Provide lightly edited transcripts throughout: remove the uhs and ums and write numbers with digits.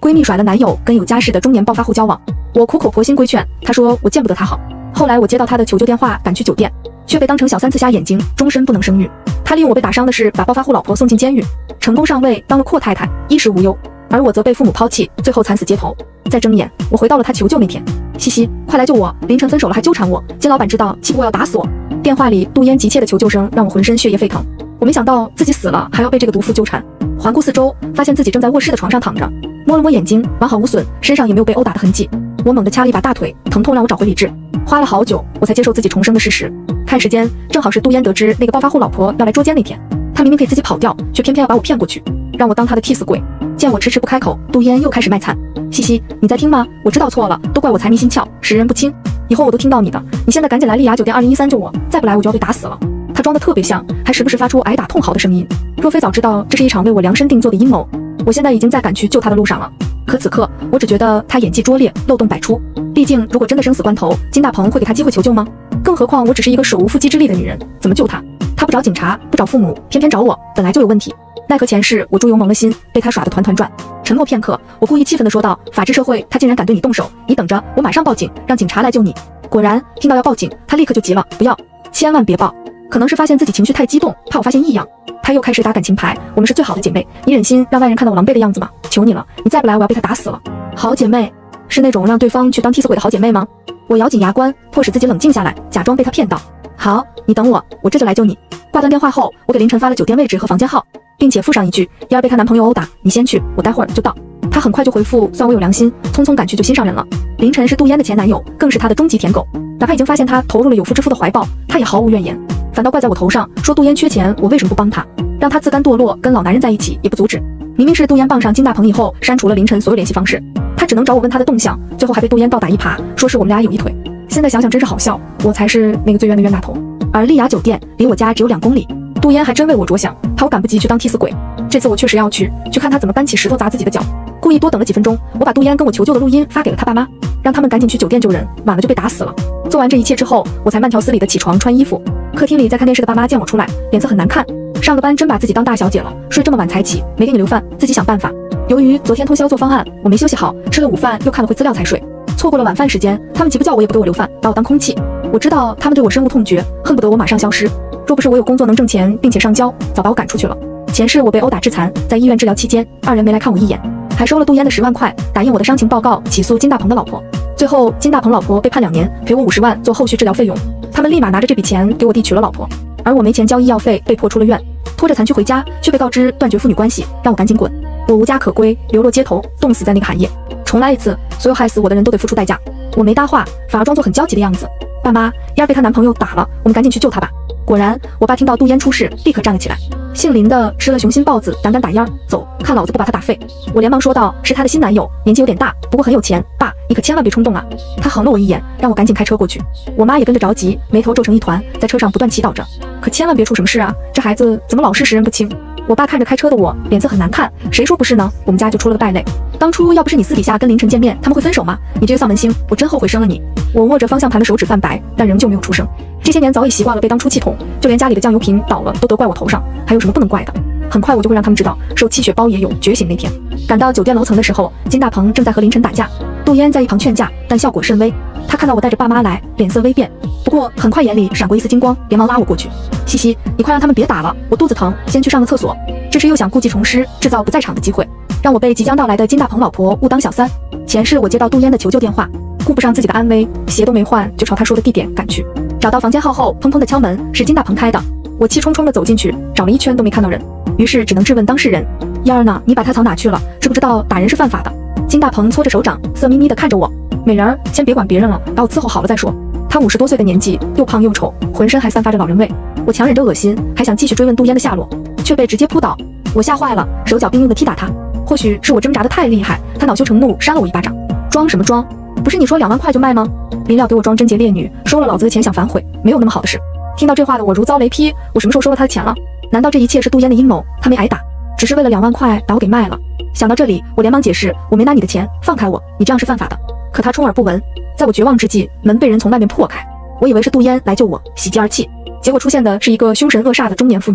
闺蜜甩了男友跟有家室的中年暴发户交往，我苦口婆心规劝，她说我见不得他好。后来我接到她的求救电话，赶去酒店，却被当成小三刺瞎眼睛，终身不能生育。他利用我被打伤的事，把暴发户老婆送进监狱，成功上位当了阔太太，衣食无忧。而我则被父母抛弃，最后惨死街头。再睁眼，我回到了他求救那天。西西，快来救我！凌晨分手了还纠缠我，金老板知道气不过要打死我。电话里杜嫣急切的求救声让我浑身血液沸腾。我没想到自己死了还要被这个毒妇纠缠。环顾四周，发现自己正在卧室的床上躺着，摸了摸眼睛，完好无损，身上也没有被殴打的痕迹。我猛地掐了一把大腿，疼痛让我找回理智。花了好久，我才接受自己重生的事实。看时间，正好是杜嫣得知那个暴发户老婆要来捉奸那天。她明明可以自己跑掉，却偏偏要把我骗过去，让我当她的替死鬼。见我迟迟不开口，杜嫣又开始卖惨。西西，你在听吗？我知道错了，都怪我财迷心窍，识人不清。以后我都听到你的，你现在赶紧来丽雅酒店2013救我，再不来我就要被打死了。他装得特别像，还时不时发出挨打痛嚎的声音。若非早知道这是一场为我量身定做的阴谋，我现在已经在赶去救他的路上了。可此刻，我只觉得他演技拙劣，漏洞百出。毕竟，如果真的生死关头，金大鹏会给他机会求救吗？更何况我只是一个手无缚鸡之力的女人，怎么救他？他不找警察，不找父母，偏偏找我，本来就有问题。奈何前世我猪油蒙了心，被他耍得团团转。沉默片刻，我故意气愤地说道：“法治社会，他竟然敢对你动手，你等着，我马上报警，让警察来救你。”果然，听到要报警，他立刻就急了：“不要，千万别报！”可能是发现自己情绪太激动，怕我发现异样，他又开始打感情牌。我们是最好的姐妹，你忍心让外人看到我狼狈的样子吗？求你了，你再不来，我要被他打死了。好姐妹，是那种让对方去当替死鬼的好姐妹吗？我咬紧牙关，迫使自己冷静下来，假装被他骗到。好，你等我，我这就来救你。挂断电话后，我给凌晨发了酒店位置和房间号，并且附上一句：燕儿被她男朋友殴打，你先去，我待会儿就到。他很快就回复，算我有良心，匆匆赶去就心上人了。凌晨是杜嫣的前男友，更是她的终极舔狗，哪怕已经发现他投入了有妇之夫的怀抱，他也毫无怨言，反倒怪在我头上，说杜嫣缺钱，我为什么不帮他，让他自甘堕落，跟老男人在一起也不阻止。明明是杜嫣傍上金大鹏以后删除了凌晨所有联系方式，他只能找我问他的动向，最后还被杜嫣倒打一耙，说是我们俩有一腿。现在想想真是好笑，我才是那个最冤的冤大头。而丽雅酒店离我家只有2公里，杜嫣还真为我着想，怕我赶不及去当替死鬼。这次我确实要去看他怎么搬起石头砸自己的脚。故意多等了几分钟，我把杜嫣跟我求救的录音发给了他爸妈，让他们赶紧去酒店救人，晚了就被打死了。做完这一切之后，我才慢条斯理的起床穿衣服。客厅里在看电视的爸妈见我出来，脸色很难看。上个班真把自己当大小姐了，睡这么晚才起，没给你留饭，自己想办法。由于昨天通宵做方案，我没休息好，吃了午饭又看了会资料才睡，错过了晚饭时间，他们急不叫我也不给我留饭，把我当空气。我知道他们对我深恶痛绝，恨不得我马上消失。若不是我有工作能挣钱，并且上交，早把我赶出去了。前世我被殴打致残，在医院治疗期间，2人没来看我一眼，还收了杜嫣的10万块，打印我的伤情报告，起诉金大鹏的老婆。最后金大鹏老婆被判2年，赔我50万做后续治疗费用。他们立马拿着这笔钱给我弟娶了老婆，而我没钱交医药费，被迫出了院，拖着残躯回家，却被告知断绝父女关系，让我赶紧滚。我无家可归，流落街头，冻死在那个寒夜。重来一次，所有害死我的人都得付出代价。我没搭话，反而装作很焦急的样子。爸妈，燕儿被她男朋友打了，我们赶紧去救她吧。果然，我爸听到杜嫣出事，立刻站了起来。姓林的吃了雄心豹子，胆敢打燕儿，走，看老子不把他打废。我连忙说道：“是她的新男友，年纪有点大，不过很有钱。爸，你可千万别冲动啊！”他横了我一眼，让我赶紧开车过去。我妈也跟着着急，眉头皱成一团，在车上不断祈祷着，可千万别出什么事啊！这孩子怎么老是识人不清？我爸看着开车的我，脸色很难看。谁说不是呢？我们家就出了个败类。当初要不是你私底下跟凌晨见面，他们会分手吗？你这个丧门星，我真后悔生了你。我握着方向盘的手指泛白，但仍旧没有出声。这些年早已习惯了被当出气筒，就连家里的酱油瓶倒了都得怪我头上，还有什么不能怪的？很快我就会让他们知道，受气血包也有觉醒那天。赶到酒店楼层的时候，金大鹏正在和凌晨打架，杜嫣在一旁劝架，但效果甚微。他看到我带着爸妈来，脸色微变，不过很快眼里闪过一丝金光，连忙拉我过去。西西，你快让他们别打了，我肚子疼，先去上个厕所。这是又想故技重施，制造不在场的机会，让我被即将到来的金大鹏老婆误当小三。前世我接到杜嫣的求救电话，顾不上自己的安危，鞋都没换就朝他说的地点赶去。找到房间号后，砰砰的敲门，是金大鹏开的。我气冲冲的走进去，找了一圈都没看到人，于是只能质问当事人：“燕儿呢？你把他藏哪去了？知不知道打人是犯法的？”金大鹏搓着手掌，色眯眯的看着我：“美人儿，先别管别人了，把我伺候好了再说。”他50多岁的年纪，又胖又丑，浑身还散发着老人味。我强忍着恶心，还想继续追问杜嫣的下落，却被直接扑倒。我吓坏了，手脚并用的踢打他。或许是我挣扎的太厉害，他恼羞成怒，扇了我一巴掌。装什么装？不是你说2万块就卖吗？临了给我装贞洁烈女，收了老子的钱想反悔，没有那么好的事。听到这话的我如遭雷劈，我什么时候收了他的钱了？难道这一切是杜嫣的阴谋？他没挨打，只是为了2万块把我给卖了。想到这里，我连忙解释，我没拿你的钱，放开我，你这样是犯法的。可他充耳不闻。在我绝望之际，门被人从外面破开，我以为是杜嫣来救我，喜极而泣，结果出现的是一个凶神恶煞的中年妇女。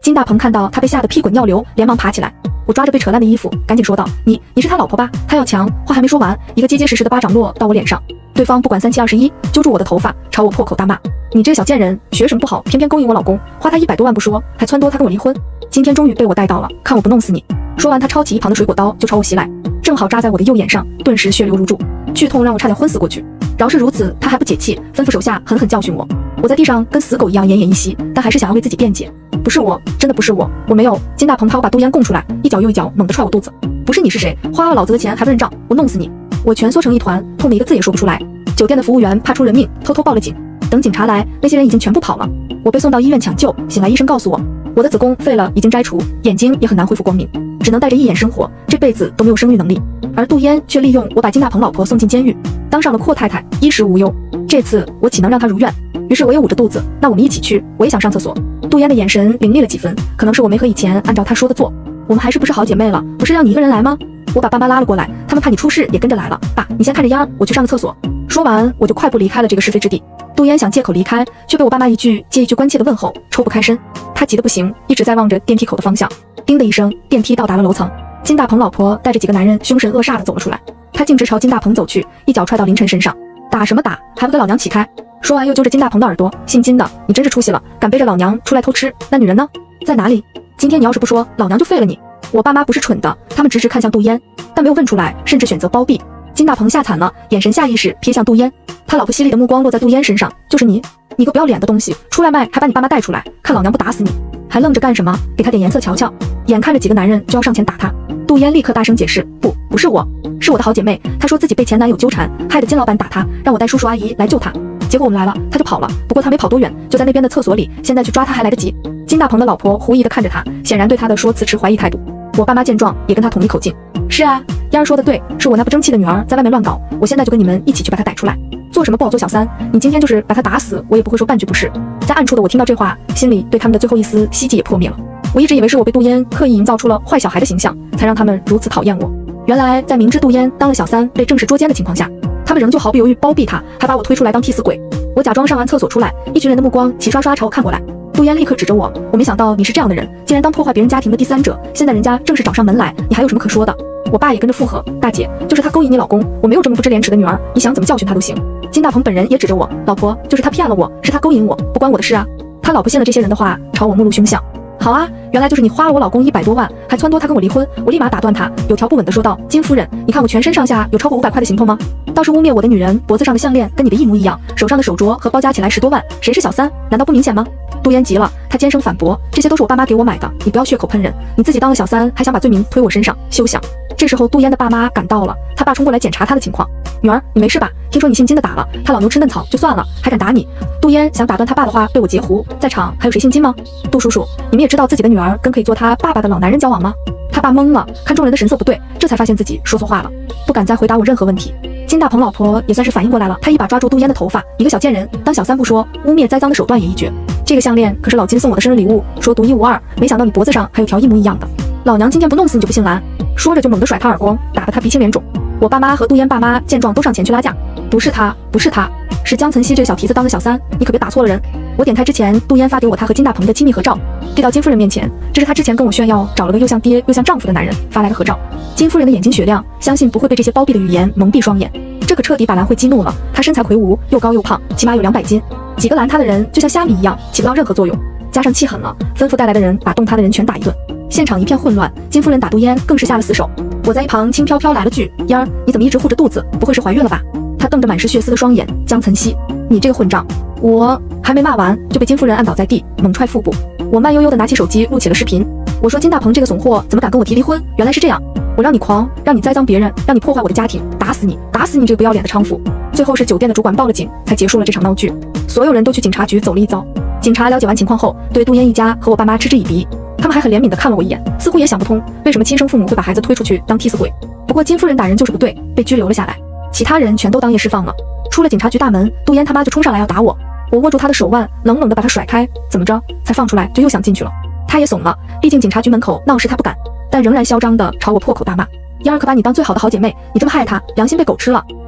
金大鹏看到他被吓得屁滚尿流，连忙爬起来。我抓着被扯烂的衣服，赶紧说道：“你是他老婆吧？他要强。”话还没说完，一个结结实实的巴掌落到我脸上。对方不管3721，揪住我的头发，朝我破口大骂：“你这个小贱人，学什么不好，偏偏勾引我老公，花他100多万不说，还撺掇他跟我离婚。今天终于被我带到了，看我不弄死你！”说完，他抄起一旁的水果刀就朝我袭来，正好扎在我的右眼上，顿时血流如注，剧痛让我差点昏死过去。饶是如此，他还不解气，吩咐手下狠狠教训我。我在地上跟死狗一样奄奄一息，但还是想要为自己辩解。不是我，真的不是我，我没有。金大鹏怕我把杜烟供出来，一脚又一脚猛地踹我肚子。不是你是谁？花了老子的钱还不认账，我弄死你！我蜷缩成一团，痛得一个字也说不出来。酒店的服务员怕出人命，偷偷报了警。等警察来，那些人已经全部跑了。我被送到医院抢救，醒来医生告诉我的子宫废了，已经摘除，眼睛也很难恢复光明，只能带着一眼生活，这辈子都没有生育能力。而杜烟却利用我把金大鹏老婆送进监狱，当上了阔太太，衣食无忧。这次我岂能让她如愿？于是我也捂着肚子，那我们一起去，我也想上厕所。杜烟的眼神凌厉了几分，可能是我没和以前按照她说的做。我们还是不是好姐妹了？不是让你一个人来吗？我把爸妈拉了过来，他们怕你出事也跟着来了。爸，你先看着烟儿，我去上个厕所。说完我就快步离开了这个是非之地。杜烟想借口离开，却被我爸妈一句接一句关切的问候抽不开身。他急得不行，一直在望着电梯口的方向。叮的一声，电梯到达了楼层。金大鹏老婆带着几个男人凶神恶煞的走了出来，他径直朝金大鹏走去，一脚踹到凌晨身上。打什么打，还不给老娘起开！说完又揪着金大鹏的耳朵，姓金的，你真是出息了，敢背着老娘出来偷吃，那女人呢？在哪里？今天你要是不说，老娘就废了你！我爸妈不是蠢的，他们直直看向杜烟，但没有问出来，甚至选择包庇。金大鹏吓惨了，眼神下意识瞥向杜烟，他老婆犀利的目光落在杜烟身上，就是你个不要脸的东西，出来卖还把你爸妈带出来，看老娘不打死你！还愣着干什么？给他点颜色瞧瞧！眼看着几个男人就要上前打他，杜烟立刻大声解释，不是我，是我的好姐妹，她说自己被前男友纠缠，害得金老板打她，让我带叔叔阿姨来救她。结果我们来了，她就跑了，不过她没跑多远，就在那边的厕所里，现在去抓她还来得及。金大鹏的老婆狐疑地看着他，显然对他的说辞持怀疑态度。我爸妈见状也跟他统一口径，是啊，燕儿说的对，是我那不争气的女儿在外面乱搞，我现在就跟你们一起去把她逮出来。做什么不好做小三，你今天就是把她打死，我也不会说半句不是。在暗处的我听到这话，心里对他们的最后一丝希冀也破灭了。我一直以为是我被杜烟刻意营造出了坏小孩的形象，才让他们如此讨厌我。原来在明知杜烟当了小三被正式捉奸的情况下，他们仍旧毫不犹豫包庇她，还把我推出来当替死鬼。我假装上完厕所出来，一群人的目光齐刷刷朝我看过来。杜烟立刻指着我没想到你是这样的人，竟然当破坏别人家庭的第三者，现在人家正式找上门来，你还有什么可说的？我爸也跟着附和，大姐，就是他勾引你老公，我没有这么不知廉耻的女儿，你想怎么教训他都行。金大鹏本人也指着我，老婆，就是他骗了我，是他勾引我，不关我的事啊。他老婆信了这些人的话，朝我目露凶相。好啊，原来就是你花了我老公100多万，还撺掇他跟我离婚。我立马打断他，有条不紊地说道，金夫人，你看我全身上下有超过500块的行头吗？倒是污蔑我的女人脖子上的项链跟你的一模一样，手上的手镯和包加起来10多万，谁是小三？难道不明显吗？杜烟急了，他尖声反驳，这些都是我爸妈给我买的，你不要血口喷人，你自己当了小三还想把罪名推我身上，休想！这时候杜烟的爸妈赶到了，他爸冲过来检查他的情况，女儿，你没事吧？听说你姓金的打了，他老牛吃嫩草就算了，还敢打你！杜烟想打断他爸的话，被我截胡，在场还有谁姓金吗？杜叔叔，你们也知道自己的女儿跟可以做他爸爸的老男人交往吗？他爸懵了，看众人的神色不对，这才发现自己说错话了，不敢再回答我任何问题。金大鹏老婆也算是反应过来了，他一把抓住杜烟的头发，一个小贱人，当小三不说，污蔑栽赃的手段也一绝。这个项链可是老金送我的生日礼物，说独一无二，没想到你脖子上还有条一模一样的，老娘今天不弄死你就不姓蓝！说着就猛地甩他耳光，打得他鼻青脸肿。我爸妈和杜烟爸妈见状都上前去拉架，不是他，是江晨曦这个小蹄子当的小三，你可别打错了人。我点开之前杜烟发给我他和金大鹏的亲密合照，递到金夫人面前，这是他之前跟我炫耀找了个又像爹又像丈夫的男人发来的合照。金夫人的眼睛雪亮，相信不会被这些包庇的语言蒙蔽双眼，这可彻底把兰慧激怒了。她身材魁梧，又高又胖，起码有200斤，几个拦她的人就像虾米一样，起不到任何作用。加上气狠了，吩咐带来的人把动她的人全打一顿，现场一片混乱。金夫人打杜烟更是下了死手。我在一旁轻飘飘来了句，烟儿，你怎么一直护着肚子？不会是怀孕了吧？她瞪着满是血丝的双眼，江晨曦，你这个混账！我还没骂完，就被金夫人按倒在地，猛踹腹部。我慢悠悠地拿起手机录起了视频。我说金大鹏这个怂货怎么敢跟我提离婚？原来是这样，我让你狂，让你栽赃别人，让你破坏我的家庭，打死你，打死你这个不要脸的娼妇！最后是酒店的主管报了警，才结束了这场闹剧。所有人都去警察局走了一遭。警察了解完情况后，对杜烟一家和我爸妈嗤之以鼻，他们还很怜悯地看了我一眼，似乎也想不通为什么亲生父母会把孩子推出去当替死鬼。不过金夫人打人就是不对，被拘留了下来，其他人全都当夜释放了。出了警察局大门，杜烟他妈就冲上来要打我，我握住他的手腕，冷冷地把他甩开，怎么着？才放出来就又想进去了。他也怂了，毕竟警察局门口闹事他不敢，但仍然嚣张地朝我破口大骂：燕儿可把你当最好的好姐妹，你这么害她，良心被狗吃了。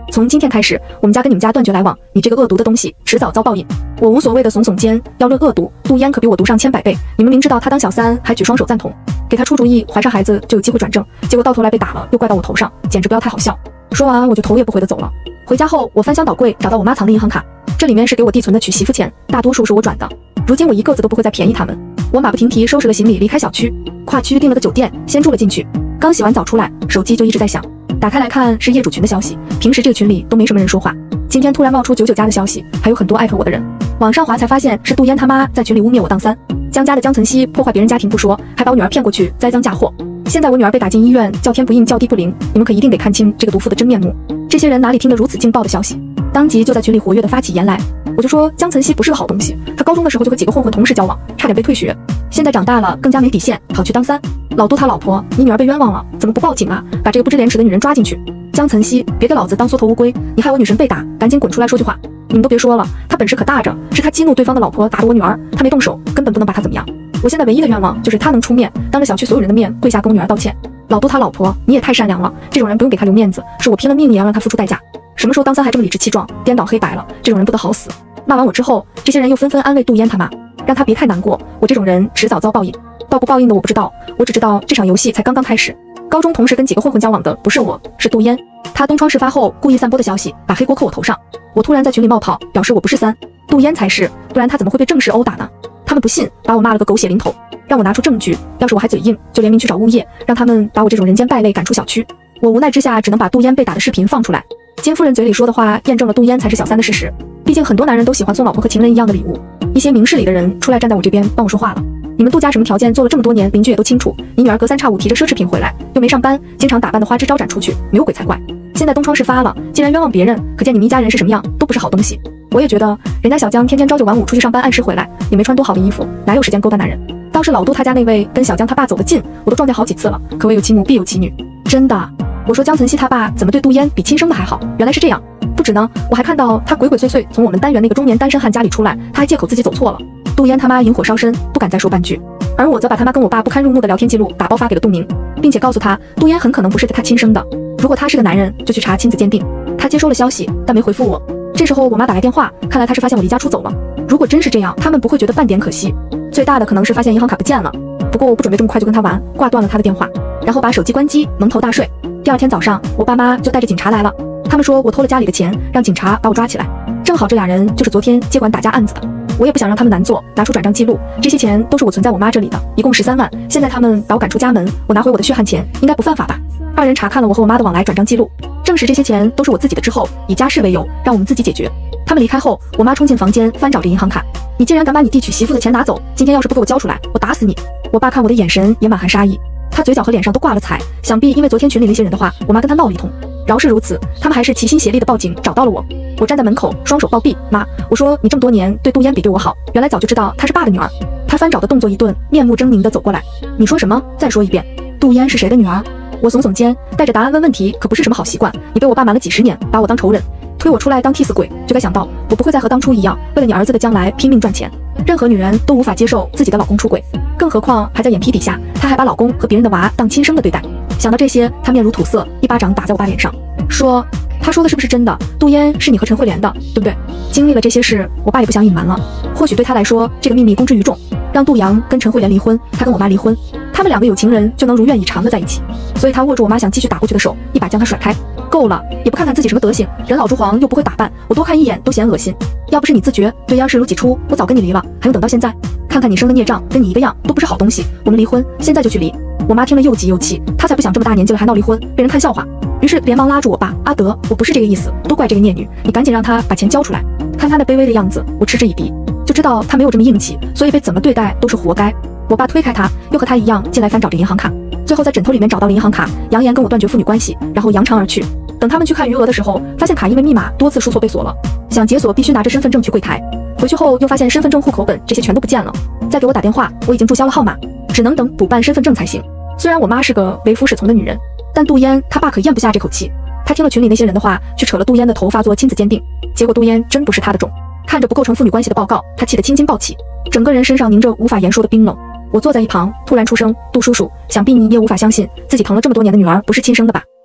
从今天开始，我们家跟你们家断绝来往，你这个恶毒的东西，迟早遭报应。我无所谓的耸耸肩，要论恶毒，杜嫣可比我毒上千百倍。你们明知道她当小三，还举双手赞同，给她出主意，怀上孩子就有机会转正，结果到头来被打了，又怪到我头上，简直不要太好笑。说完我就头也不回的走了。回家后，我翻箱倒柜找到我妈藏的银行卡，这里面是给我弟存的娶媳妇钱，大多数是我转的。如今我一个子都不会再便宜他们。我马不停蹄收拾了行李离开小区，跨区订了个酒店，先住了进去。刚洗完澡出来，手机就一直在响。打开来看是业主群的消息，平时这个群里都没什么人说话，今天突然冒出99加的消息，还有很多艾特我的人。往上滑才发现是杜嫣他妈在群里污蔑我当三，江家的江岑曦破坏别人家庭不说，还把我女儿骗过去栽赃嫁祸。现在我女儿被打进医院，叫天不应叫地不灵，你们可一定得看清这个毒妇的真面目。这些人哪里听得如此劲爆的消息，当即就在群里活跃的发起言来。我就说江岑曦不是个好东西，她高中的时候就和几个混混同时交往，差点被退学，现在长大了更加没底线，跑去当三。老杜他老婆，你女儿被冤枉了，怎么不报警啊？把这个不知廉耻的女人抓进去。江岑曦，别给老子当缩头乌龟，你害我女神被打，赶紧滚出来说句话。你们都别说了，他本事可大着，是他激怒对方的老婆打的我女儿，他没动手，根本不能把他怎么样。我现在唯一的愿望就是他能出面，当着小区所有人的面跪下跟我女儿道歉。老杜他老婆，你也太善良了，这种人不用给他留面子，是我拼了命也要让他付出代价。什么时候当三还这么理直气壮，颠倒黑白了？这种人不得好死。骂完我之后，这些人又纷纷安慰杜嫣他妈，让他别太难过，我这种人迟早遭报应。报不报应的我不知道，我只知道这场游戏才刚刚开始。高中同时跟几个混混交往的不是我，是杜嫣。她东窗事发后故意散播的消息，把黑锅扣我头上。我突然在群里冒泡，表示我不是三，杜嫣才是，不然她怎么会被正式殴打呢？他们不信，把我骂了个狗血淋头，让我拿出证据。要是我还嘴硬，就联名去找物业，让他们把我这种人间败类赶出小区。我无奈之下，只能把杜嫣被打的视频放出来。金夫人嘴里说的话，验证了杜嫣才是小三的事实。毕竟很多男人都喜欢送老婆和情人一样的礼物，一些明事理的人出来站在我这边帮我说话了。你们杜家什么条件，做了这么多年，邻居也都清楚。你女儿隔三差五提着奢侈品回来，又没上班，经常打扮的花枝招展出去，没有鬼才怪。现在东窗事发了，竟然冤枉别人，可见你们一家人是什么样，都不是好东西。我也觉得，人家小江天天朝九晚五出去上班，按时回来，也没穿多好的衣服，哪有时间勾搭男人？倒是老杜他家那位跟小江他爸走得近，我都撞见好几次了，可谓有其母必有其女。真的，我说江岑曦他爸怎么对杜嫣比亲生的还好，原来是这样。不止呢，我还看到他鬼鬼祟祟从我们单元那个中年单身汉家里出来，他还借口自己走错了。杜嫣他妈引火烧身，不敢再说半句，而我则把他妈跟我爸不堪入目的聊天记录打包发给了杜明，并且告诉他杜嫣很可能不是他亲生的，如果他是个男人，就去查亲子鉴定。他接收了消息，但没回复我。这时候我妈打来电话，看来他是发现我离家出走了。如果真是这样，他们不会觉得半点可惜，最大的可能是发现银行卡不见了。不过我不准备这么快就跟他玩，挂断了他的电话，然后把手机关机，蒙头大睡。第二天早上，我爸妈就带着警察来了，他们说我偷了家里的钱，让警察把我抓起来。正好这俩人就是昨天接管打架案子的，我也不想让他们难做，拿出转账记录，这些钱都是我存在我妈这里的，一共13万。现在他们把我赶出家门，我拿回我的血汗钱，应该不犯法吧？二人查看了我和我妈的往来转账记录，证实这些钱都是我自己的之后，以家事为由，让我们自己解决。他们离开后，我妈冲进房间翻找着银行卡，你竟然敢把你弟娶媳妇的钱拿走，今天要是不给我交出来，我打死你！我爸看我的眼神也满含杀意，他嘴角和脸上都挂了彩，想必因为昨天群里那些人的话，我妈跟他闹了一通。饶是如此，他们还是齐心协力的报警找到了我。我站在门口，双手抱臂，妈，我说你这么多年对杜嫣比对我好，原来早就知道她是爸的女儿。他翻找的动作一顿，面目狰狞的走过来，你说什么？再说一遍，杜嫣是谁的女儿？我耸耸肩，带着答案问问题，可不是什么好习惯。你被我爸瞒了几十年，把我当仇人，推我出来当替死鬼，就该想到我不会再和当初一样，为了你儿子的将来拼命赚钱。任何女人都无法接受自己的老公出轨，更何况还在眼皮底下，她还把老公和别人的娃当亲生的对待。想到这些，她面如土色，一巴掌打在我爸脸上，说：“他说的是不是真的？杜嫣是你和陈慧莲的，对不对？”经历了这些事，我爸也不想隐瞒了。或许对他来说，这个秘密公之于众，让杜阳跟陈慧莲离婚，他跟我妈离婚，他们两个有情人就能如愿以偿的在一起。所以他握住我妈想继续打过去的手，一把将她甩开。够了，也不看看自己什么德行，人老珠黄又不会打扮，我多看一眼都嫌恶心。要不是你自觉，对央视如己出，我早跟你离了，还用等到现在？看看你生的孽障，跟你一个样，都不是好东西。我们离婚，现在就去离。我妈听了又急又气，她才不想这么大年纪了还闹离婚，被人看笑话。于是连忙拉住我爸，阿德，我不是这个意思，都怪这个孽女，你赶紧让她把钱交出来。看她那卑微的样子，我嗤之以鼻，就知道她没有这么硬气，所以被怎么对待都是活该。我爸推开她，又和她一样进来翻找着银行卡，最后在枕头里面找到了银行卡，扬言跟我断绝父女关系，然后扬长而去。等他们去看余额的时候，发现卡因为密码多次输错被锁了，想解锁必须拿着身份证去柜台。回去后又发现身份证、户口本这些全都不见了。再给我打电话，我已经注销了号码，只能等补办身份证才行。虽然我妈是个为夫使从的女人，但杜嫣她爸可咽不下这口气。他听了群里那些人的话，去扯了杜嫣的头发做亲子鉴定，结果杜嫣真不是他的种。看着不构成父女关系的报告，他气得青筋暴起，整个人身上凝着无法言说的冰冷。我坐在一旁，突然出声：“杜叔叔，想必你也无法相信自己疼了这么多年的女儿不是亲生的吧？”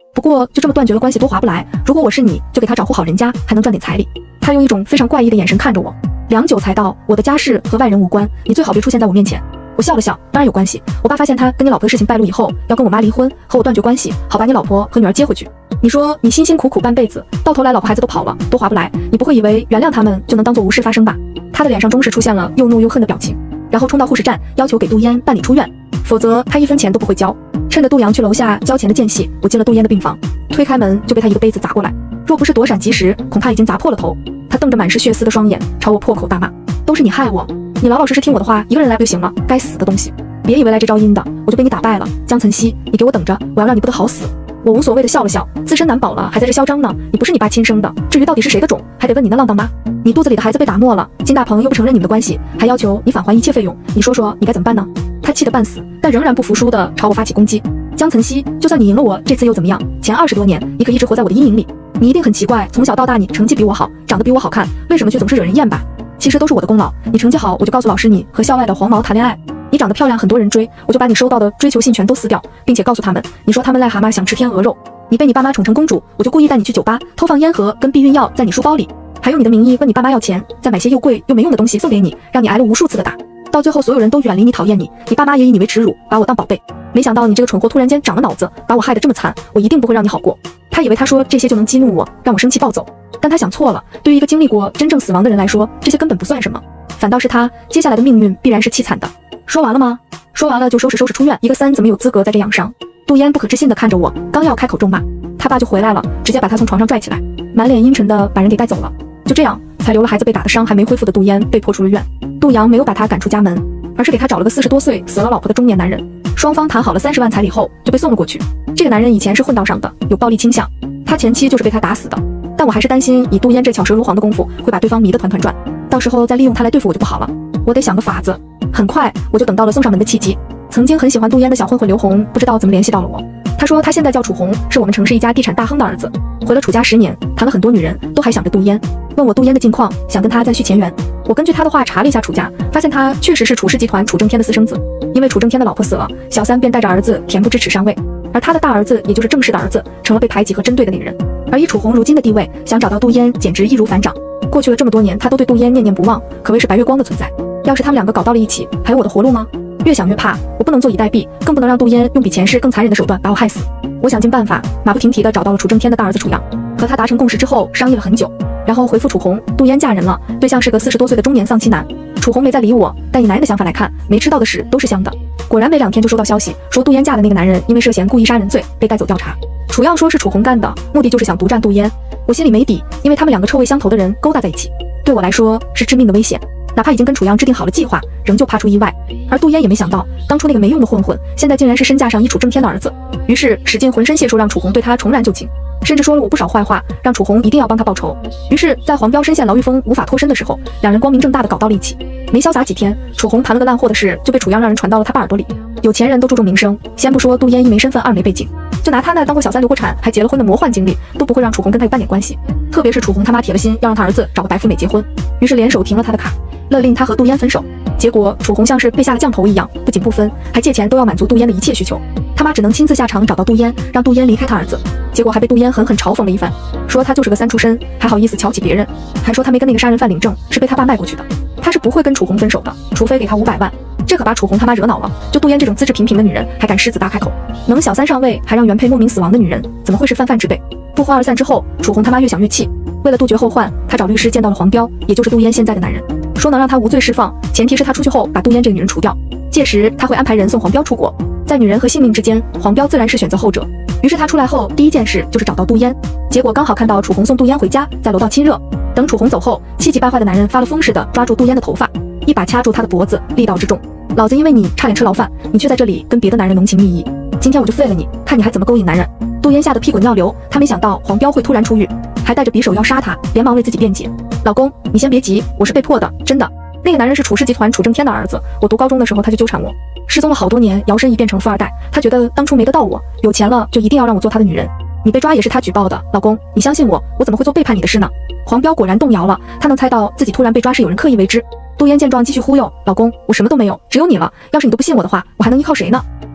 不过就这么断绝了关系多划不来，如果我是你，就给他找户好人家，还能赚点彩礼。他用一种非常怪异的眼神看着我，良久才道：我的家事和外人无关，你最好别出现在我面前。我笑了笑，当然有关系。我爸发现他跟你老婆的事情败露以后，要跟我妈离婚，和我断绝关系，好把你老婆和女儿接回去。你说你辛辛苦苦半辈子，到头来老婆孩子都跑了，多划不来，你不会以为原谅他们就能当做无事发生吧？他的脸上终是出现了又怒又恨的表情，然后冲到护士站，要求给杜烟办理出院，否则他1分钱都不会交。趁着杜阳去楼下交钱的间隙，我进了杜烟的病房，推开门就被他一个杯子砸过来，若不是躲闪及时，恐怕已经砸破了头。他瞪着满是血丝的双眼，朝我破口大骂：都是你害我，你老老实实听我的话，一个人来不就行了？该死的东西，别以为来这招阴的我就被你打败了。江岑曦，你给我等着，我要让你不得好死。我无所谓的笑了笑，自身难保了，还在这嚣张呢。你不是你爸亲生的，至于到底是谁的种，还得问你那浪荡妈。你肚子里的孩子被打没了，金大鹏又不承认你们的关系，还要求你返还一切费用，你说说你该怎么办呢？他气得半死，但仍然不服输的朝我发起攻击。江岑曦，就算你赢了我，这次又怎么样？前20多年，你可一直活在我的阴影里。你一定很奇怪，从小到大你成绩比我好，长得比我好看，为什么却总是惹人厌吧？其实都是我的功劳。你成绩好，我就告诉老师你和校外的黄毛谈恋爱；你长得漂亮，很多人追，我就把你收到的追求信全都撕掉，并且告诉他们，你说他们癞蛤蟆想吃天鹅肉。你被你爸妈宠成公主，我就故意带你去酒吧，偷放烟盒跟避孕药在你书包里，还用你的名义问你爸妈要钱，再买些又贵又没用的东西送给你，让你挨了无数次的打。到最后，所有人都远离你，讨厌你，你爸妈也以你为耻辱，把我当宝贝。没想到你这个蠢货突然间长了脑子，把我害得这么惨，我一定不会让你好过。他以为他说这些就能激怒我，让我生气暴走，但他想错了。对于一个经历过真正死亡的人来说，这些根本不算什么，反倒是他接下来的命运必然是凄惨的。说完了吗？说完了就收拾收拾出院。一个3怎么有资格在这养伤？杜烟不可置信地看着我，刚要开口咒骂，他爸就回来了，直接把他从床上拽起来，满脸阴沉地把人给带走了。就这样，才留了孩子被打的伤还没恢复的杜烟被迫出了院。杜阳没有把他赶出家门，而是给他找了个40多岁死了老婆的中年男人。双方谈好了30万彩礼后，就被送了过去。这个男人以前是混道上的，有暴力倾向，他前妻就是被他打死的。但我还是担心以杜烟这巧舌如簧的功夫，会把对方迷得团团转，到时候再利用他来对付我就不好了。我得想个法子。很快我就等到了送上门的契机。曾经很喜欢杜烟的小混混刘红，不知道怎么联系到了我。他说他现在叫楚红，是我们城市一家地产大亨的儿子，回了楚家10年，谈了很多女人，都还想着杜烟，问我杜烟的近况，想跟他再续前缘。我根据他的话查了一下楚家，发现他确实是楚氏集团楚正天的私生子。因为楚正天的老婆死了，小三便带着儿子恬不知耻上位，而他的大儿子也就是正式的儿子，成了被排挤和针对的那个人。而以楚红如今的地位，想找到杜烟简直易如反掌。过去了这么多年，他都对杜烟念念不忘，可谓是白月光的存在。要是他们两个搞到了一起，还有我的活路吗？越想越怕，我不能坐以待毙，更不能让杜烟用比前世更残忍的手段把我害死。我想尽办法，马不停蹄地找到了楚正天的大儿子楚阳，和他达成共识之后，商议了很久，然后回复楚红，杜烟嫁人了，对象是个40多岁的中年丧妻男。楚红没再理我，但以男人的想法来看，没吃到的屎都是香的。果然没2天就收到消息，说杜烟嫁的那个男人因为涉嫌故意杀人罪被带走调查。楚阳说是楚红干的，目的就是想独占杜烟。我心里没底，因为他们两个臭味相投的人勾搭在一起，对我来说是致命的危险。哪怕已经跟楚阳制定好了计划，仍旧怕出意外。而杜烟也没想到，当初那个没用的混混，现在竟然是身价上一楚正天的儿子。于是使尽浑身解数让楚红对他重燃旧情，甚至说了我不少坏话，让楚红一定要帮他报仇。于是，在黄彪深陷牢狱风无法脱身的时候，两人光明正大的搞到了一起。没潇洒几天，楚红谈了个烂货的事，就被楚阳让人传到了他爸耳朵里。有钱人都注重名声，先不说杜烟1没身份2没背景，就拿他那当过小三留过产还结了婚的魔幻经历，都不会让楚红跟他有半点关系。特别是楚红他妈铁了心要让他儿子找个白富美结婚，于是联手停了他的卡，勒令他和杜烟分手。结果楚红像是被下了降头一样，不仅不分，还借钱都要满足杜烟的一切需求。他妈只能亲自下场找到杜烟，让杜烟离开他儿子。结果还被杜烟狠狠嘲讽了一番，说他就是个3出身，还好意思瞧起别人，还说他没跟那个杀人犯领证，是被他爸卖过去的。他是不会跟楚红分手的，除非给他500万。这可把楚红他妈惹恼了，就杜烟这种资质平平的女人，还敢狮子大开口，能小三上位还让原配莫名死亡的女人，怎么会是泛泛之辈？不欢而散之后，楚红他妈越想越气，为了杜绝后患，他找律师见到了黄彪，也就是杜烟现在的男人，说能让他无罪释放，前提是他出去后把杜烟这个女人除掉，届时他会安排人送黄彪出国。在女人和性命之间，黄彪自然是选择后者。于是他出来后第一件事就是找到杜烟，结果刚好看到楚红送杜烟回家，在楼道亲热。等楚红走后，气急败坏的男人发了疯似的抓住杜烟的头发，一把掐住她的脖子，力道之重，老子因为你差点吃牢饭，你却在这里跟别的男人浓情蜜意，今天我就废了你，看你还怎么勾引男人。杜烟吓得屁滚尿流，他没想到黄彪会突然出狱，还带着匕首要杀他，连忙为自己辩解，老公你先别急，我是被迫的，真的。那个男人是楚氏集团楚正天的儿子，我读高中的时候他就纠缠我，失踪了好多年，摇身一变成富二代，他觉得当初没得到我，有钱了就一定要让我做他的女人。你被抓也是他举报的，老公你相信我，我怎么会做背叛你的事呢？黄彪果然动摇了，他能猜到自己突然被抓是有人刻意为之。杜烟见状继续忽悠，老公我什么都没有，只有你了，要是你都不信我的话，我还能依靠谁呢？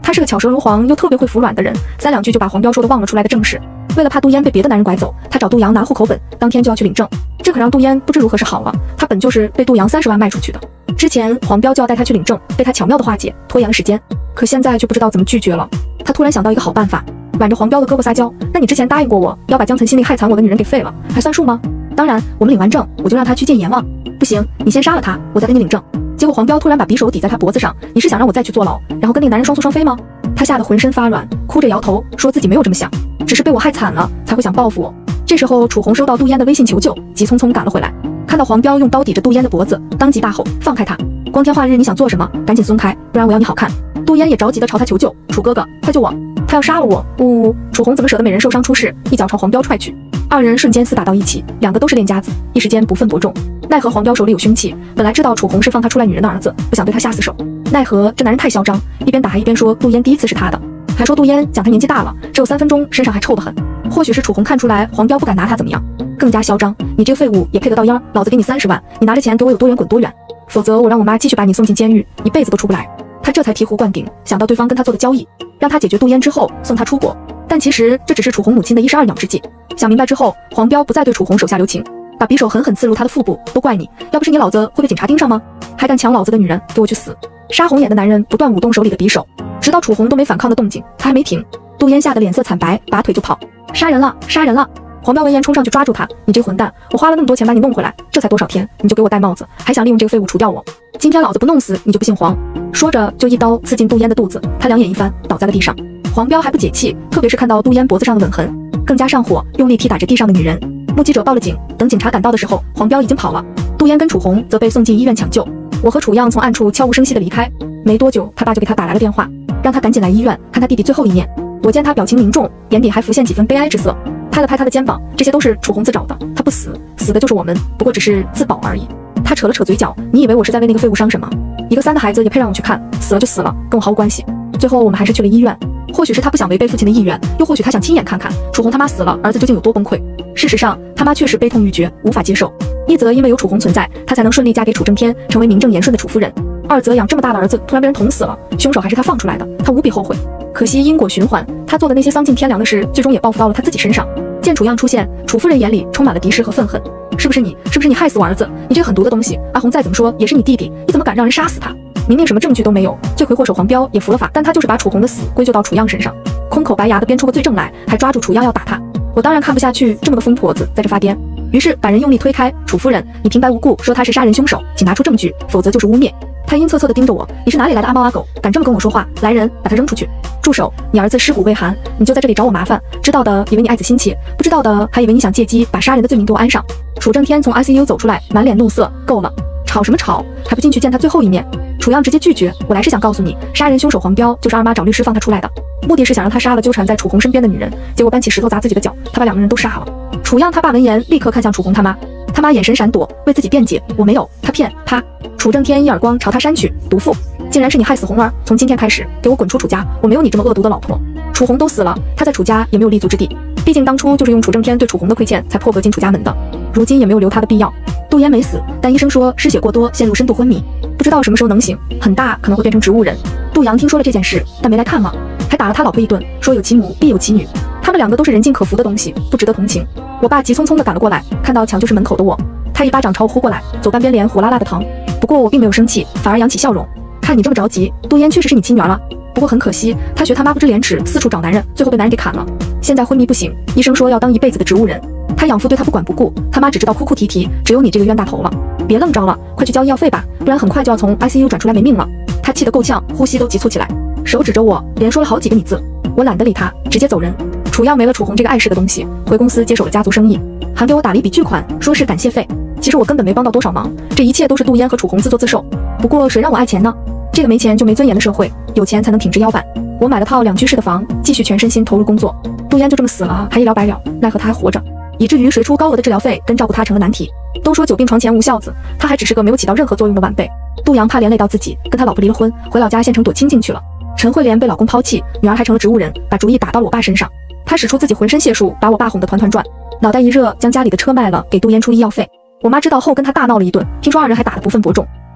他是个巧舌如簧又特别会服软的人，3两句就把黄彪说的忘了出来的正事。为了怕杜嫣被别的男人拐走，他找杜阳拿户口本，当天就要去领证。这可让杜嫣不知如何是好了，他本就是被杜阳30万卖出去的。之前黄彪就要带他去领证，被他巧妙的化解，拖延了时间。可现在就不知道怎么拒绝了。他突然想到一个好办法，挽着黄彪的胳膊撒娇：“那你之前答应过我要把江岑心里害惨我的女人给废了，还算数吗？当然，我们领完证，我就让他去见阎王。不行，你先杀了他，我再跟你领证。”结果黄彪突然把匕首抵在他脖子上：“你是想让我再去坐牢，然后跟那个男人双宿双飞吗？”他吓得浑身发软，哭着摇头，说自己没有这么想，只是被我害惨了才会想报复我。这时候楚红收到杜嫣的微信求救，急匆匆赶了回来，看到黄彪用刀抵着杜嫣的脖子，当即大吼：“放开他！光天化日你想做什么？赶紧松开，不然我要你好看！”杜嫣也着急地朝他求救：“楚哥哥，快救我！他要杀了我！”呜！楚红怎么舍得美人受伤出事，一脚朝黄彪踹去，二人瞬间厮打到一起，两个都是练家子，一时间不分伯仲。奈何黄彪手里有凶器，本来知道楚红是放他出来女人的儿子，不想对他下死手。奈何这男人太嚣张，一边打还一边说杜嫣第一次是他的，还说杜嫣讲他年纪大了，只有3分钟，身上还臭得很。或许是楚红看出来黄彪不敢拿他怎么样，更加嚣张：“你这个废物也配得到烟？老子给你30万，你拿着钱给我有多远滚多远，否则我让我妈继续把你送进监狱，一辈子都出不来。”他这才醍醐灌顶，想到对方跟他做的交易，让他解决杜嫣之后送他出国。但其实这只是楚红母亲的一石二鸟之计。想明白之后，黄彪不再对楚红手下留情，把匕首狠狠刺入他的腹部。都怪你，要不是你老子会被警察盯上吗？还敢抢老子的女人，给我去死！杀红眼的男人不断舞动手里的匕首，直到楚红都没反抗的动静，他还没停。杜嫣吓得脸色惨白，拔腿就跑。杀人了，杀人了！黄彪闻言冲上去抓住他：“你这个混蛋，我花了那么多钱把你弄回来，这才多少天，你就给我戴帽子，还想利用这个废物除掉我？今天老子不弄死你就不姓黄！”说着就一刀刺进杜嫣的肚子，他两眼一翻，倒在了地上。黄彪还不解气，特别是看到杜嫣脖子上的吻痕，更加上火，用力踢打着地上的女人。目击者报了警，等警察赶到的时候，黄彪已经跑了。杜嫣跟楚红则被送进医院抢救。我和楚样从暗处悄无声息地离开，没多久他爸就给他打来了电话，让他赶紧来医院看他弟弟最后一面。我见他表情凝重，眼底还浮现几分悲哀之色，拍了拍他的肩膀：“这些都是楚红自找的，他不死，死的就是我们，不过只是自保而已。”他扯了扯嘴角：“你以为我是在为那个废物伤神吗？一个3的孩子也配让我去看？死了就死了，跟我毫无关系。”最后我们还是去了医院，或许是他不想违背父亲的意愿，又或许他想亲眼看看楚红他妈死了，儿子究竟有多崩溃。事实上，他妈确实悲痛欲绝，无法接受。一则因为有楚红存在，她才能顺利嫁给楚正天，成为名正言顺的楚夫人；二则养这么大的儿子突然被人捅死了，凶手还是他放出来的，他无比后悔。可惜因果循环，他做的那些丧尽天良的事，最终也报复到了他自己身上。见楚样出现，楚夫人眼里充满了敌视和愤恨。是不是你？是不是你害死我儿子？你这个狠毒的东西！阿红再怎么说也是你弟弟，你怎么敢让人杀死他？明明什么证据都没有，罪魁祸首黄彪也服了法，但他就是把楚红的死归咎到楚样身上，空口白牙的编出个罪证来，还抓住楚样要打他。我当然看不下去这么个疯婆子在这发癫，于是把人用力推开。楚夫人，你平白无故说他是杀人凶手，请拿出证据，否则就是污蔑。他阴恻恻地盯着我，你是哪里来的阿猫阿狗，敢这么跟我说话？来人，把他扔出去！住手！你儿子尸骨未寒，你就在这里找我麻烦，知道的以为你爱子心切，不知道的还以为你想借机把杀人的罪名给我安上。楚正天从 ICU 走出来，满脸怒色，够了，吵什么吵，还不进去见他最后一面？楚样直接拒绝，我来是想告诉你，杀人凶手黄彪就是二妈找律师放他出来的，目的是想让他杀了纠缠在楚红身边的女人，结果搬起石头砸自己的脚，他把2个人都杀了。楚样他爸闻言立刻看向楚红他妈，他妈眼神闪躲，为自己辩解，我没有，他骗，啪！楚正天一耳光朝他扇去，毒妇，竟然是你害死红儿，从今天开始给我滚出楚家，我没有你这么恶毒的老婆。楚红都死了，他在楚家也没有立足之地，毕竟当初就是用楚正天对楚红的亏欠才破格进楚家门的，如今也没有留他的必要。杜嫣没死，但医生说失血过多，陷入深度昏迷，不知道什么时候能醒，很大可能会变成植物人。杜阳听说了这件事，但没来看望，还打了他老婆一顿，说有其母必有其女，他们2个都是人尽可夫的东西，不值得同情。我爸急匆匆地赶了过来，看到抢救室门口的我，他一巴掌朝我呼过来，左半边脸火辣辣的疼。不过我并没有生气，反而扬起笑容，看你这么着急，杜嫣确实是你亲女儿了。不过很可惜，她学他妈不知廉耻，四处找男人，最后被男人给砍了，现在昏迷不醒，医生说要当一辈子的植物人。他养父对他不管不顾，他妈只知道哭哭啼啼，只有你这个冤大头了。别愣着了，快去交医药费吧，不然很快就要从 ICU 转出来没命了。他气得够呛，呼吸都急促起来，手指着我，连说了好几个你字。我懒得理他，直接走人。楚样没了楚红这个碍事的东西，回公司接手了家族生意，还给我打了一笔巨款，说是感谢费。其实我根本没帮到多少忙，这一切都是杜嫣和楚红自作自受。不过谁让我爱钱呢？这个没钱就没尊严的社会，有钱才能挺直腰板。我买了套2居室的房，继续全身心投入工作。杜嫣就这么死了，还一了百了，奈何他还活着，以至于谁出高额的治疗费跟照顾他成了难题。都说久病床前无孝子，他还只是个没有起到任何作用的晚辈。杜阳怕连累到自己，跟他老婆离了婚，回老家县城躲清静去了。陈慧莲被老公抛弃，女儿还成了植物人，把主意打到了我爸身上。他使出自己浑身解数，把我爸哄得团团转，脑袋一热，将家里的车卖了，给杜嫣出医药费。我妈知道后跟他大闹了一顿，听说2人还打得不分伯仲。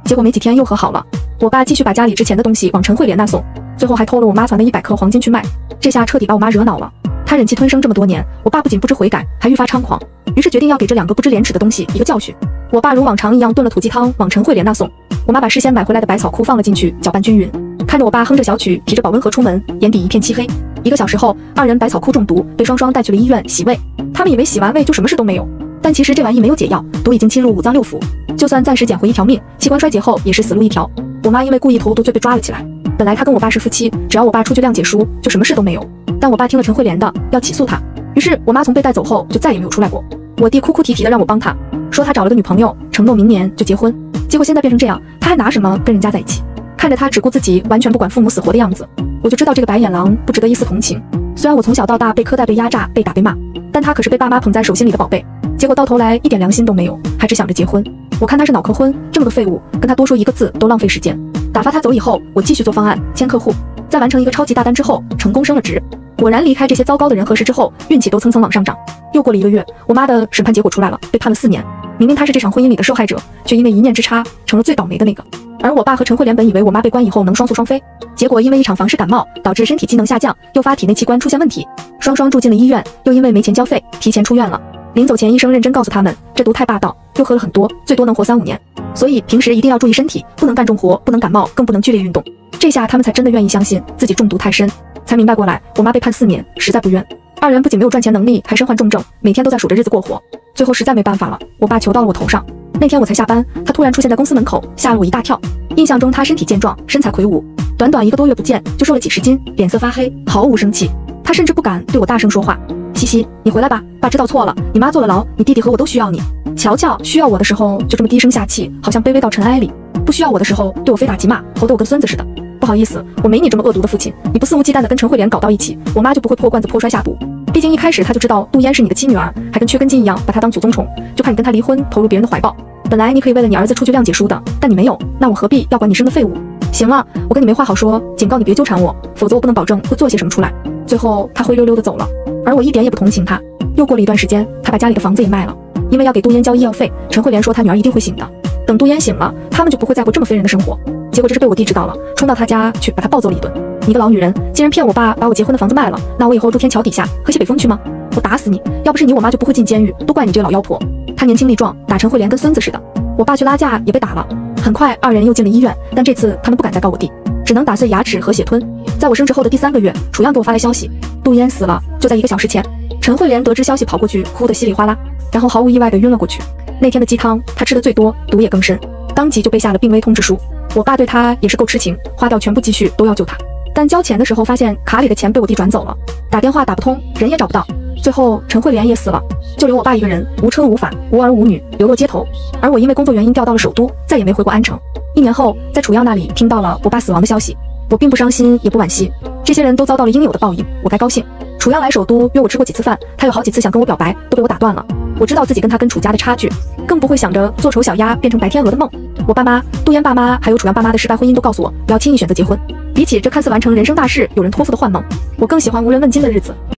结果没几天又和好了。我爸继续把家里值钱的东西往陈慧莲那送，最后还偷了我妈攒的100克黄金去卖，这下彻底把我妈惹恼了。她忍气吞声这么多年，我爸不仅不知悔改，还愈发猖狂，于是决定要给这2个不知廉耻的东西一个教训。我爸如往常一样炖了土鸡汤往陈慧莲那送，我妈把事先买回来的百草枯放了进去，搅拌均匀。看着我爸哼着小曲，提着保温盒出门，眼底一片漆黑。1个小时后，2人百草枯中毒，被双双带去了医院洗胃。他们以为洗完胃就什么事都没有，但其实这玩意没有解药，毒已经侵入5脏6腑，就算暂时捡回1条命，器官衰竭后也是死路一条。我妈因为故意投毒罪被抓了起来。本来她跟我爸是夫妻，只要我爸出具谅解书，就什么事都没有。但我爸听了陈慧莲的，要起诉他，于是我妈从被带走后就再也没有出来过。我弟哭哭啼啼的让我帮他，说他找了个女朋友，承诺明年就结婚。结果现在变成这样，他还拿什么跟人家在一起？看着他只顾自己，完全不管父母死活的样子，我就知道这个白眼狼不值得一丝同情。虽然我从小到大被苛待、被压榨、被打、被骂，但他可是被爸妈捧在手心里的宝贝。结果到头来一点良心都没有，还只想着结婚。我看他是脑壳昏，这么个废物，跟他多说1个字都浪费时间。打发他走以后，我继续做方案，签客户，在完成一个超级大单之后，成功升了职。果然离开这些糟糕的人和事之后，运气都蹭蹭往上涨。又过了1个月，我妈的审判结果出来了，被判了4年。明明她是这场婚姻里的受害者，却因为一念之差成了最倒霉的那个。而我爸和陈慧莲本以为我妈被关以后能双宿双飞，结果因为一场房事感冒导致身体机能下降，诱发体内器官出现问题，双双住进了医院，又因为没钱交费提前出院了。临走前医生认真告诉他们，这毒太霸道，又喝了很多，最多能活3、5年，所以平时一定要注意身体，不能干重活，不能感冒，更不能剧烈运动。这下他们才真的愿意相信自己中毒太深，才明白过来我妈被判4年实在不冤。2人不仅没有赚钱能力，还身患重症，每天都在数着日子过活。最后实在没办法了，我爸求到了我头上。那天我才下班，他突然出现在公司门口，吓了我一大跳。印象中他身体健壮，身材魁梧，短短1个多月不见就瘦了几十斤，脸色发黑，毫无生气。他甚至不敢对我大声说话。西西，你回来吧，爸知道错了，你妈坐了牢，你弟弟和我都需要你。乔乔需要我的时候就这么低声下气，好像卑微到尘埃里；不需要我的时候对我非打即骂，吼得我跟孙子似的。不好意思，我没你这么恶毒的父亲，你不肆无忌惮的跟陈慧莲搞到一起，我妈就不会破罐子破摔下毒。毕竟一开始她就知道杜嫣是你的亲女儿，还跟缺根筋一样把她当祖宗宠，就怕你跟她离婚，投入别人的怀抱。本来你可以为了你儿子出具谅解书的，但你没有，那我何必要管你生个废物？行了，我跟你没话好说，警告你别纠缠我，否则我不能保证会做些什么出来。最后他灰溜溜的走了，而我一点也不同情他。又过了一段时间，他把家里的房子也卖了，因为要给杜嫣交医药费。陈慧莲说她女儿一定会醒的，等杜嫣醒了，他们就不会再过这么非人的生活。结果这是被我弟知道了，冲到他家去把他暴揍了一顿。你个老女人，竟然骗我爸把我结婚的房子卖了，那我以后住天桥底下喝西北风去吗？我打死你！要不是你，我妈就不会进监狱，都怪你这个老妖婆。她年轻力壮，打陈慧莲跟孙子似的。我爸去拉架也被打了。很快2人又进了医院，但这次他们不敢再告我弟，只能打碎牙齿和血吞。在我升职后的第3个月，楚阳给我发来消息，杜嫣死了，就在1个小时前。陈慧莲得知消息跑过去，哭得稀里哗啦，然后毫无意外地晕了过去。那天的鸡汤她吃的最多，毒也更深，当即就背下了病危通知书。我爸对她也是够痴情，花掉全部积蓄都要救她，但交钱的时候发现卡里的钱被我弟转走了，打电话打不通，人也找不到。最后陈慧莲也死了，就留我爸一个人，无车无反，无儿无女，流落街头。而我因为工作原因调到了首都，再也没回过安城。1年后，在楚阳那里听到了我爸死亡的消息，我并不伤心也不惋惜，这些人都遭到了应有的报应，我该高兴。楚阳来首都约我吃过几次饭，他有好几次想跟我表白，都被我打断了。我知道自己跟他跟楚家的差距，更不会想着做丑小鸭变成白天鹅的梦。我爸妈、杜嫣爸妈还有楚阳爸妈的失败婚姻都告诉我，不要轻易选择结婚。比起这看似完成人生大事有人托付的幻梦，我更喜欢无人问津的日子。